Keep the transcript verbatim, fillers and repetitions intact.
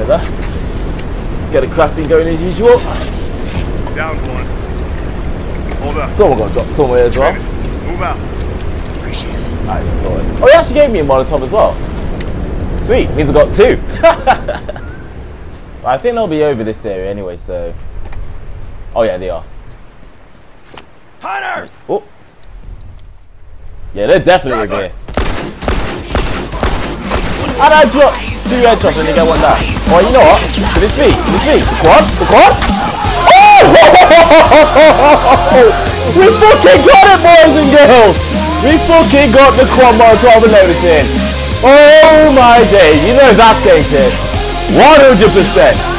Get that. Get the crafting going as usual. Down one. Hold up. Someone got dropped somewhere as well. Move out. Appreciate it. Alright, saw it. Oh, he actually gave me a Molotov as well. Sweet, means I got two. I think they'll be over this area anyway, so. Oh yeah, they are. Hunter! Oh. Yeah, they're definitely over here. And I dropped two headshots and they get one down. Oh, you know what? Can this be? Can this be? The quad? The quad? Oh! We fucking got it, boys and girls! We fucking got the quad Molotov and everything. Oh my days, you know that takes it. one hundred percent.